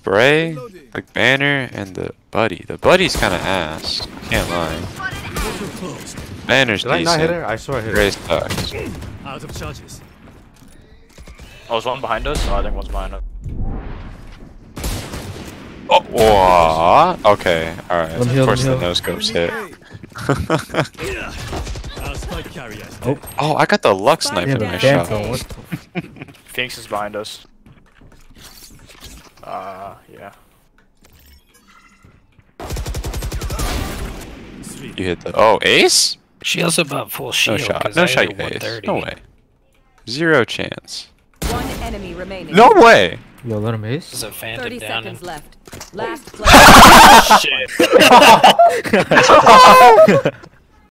spray, like banner, and the buddy. The buddy's kind of ass. Can't lie. Banner's Did I decent. not hit her? I swear I hit her. Gray sucks. Out of charges. Oh, there's one behind us? Oh, I think one's behind us. Oh, what? Okay, alright. Of course the no scopes hit. Oh, I got the Lux knife in my shot. Phoenix is behind us. Yeah. You hit the. Oh, ace? She also about full shield. No shot. 'cause No I shot, hit you ace. 130. No way. Zero chance. One enemy remaining. No way! Yo, let him ace. There's a phantom 30 down seconds and... left. Last player. Shit.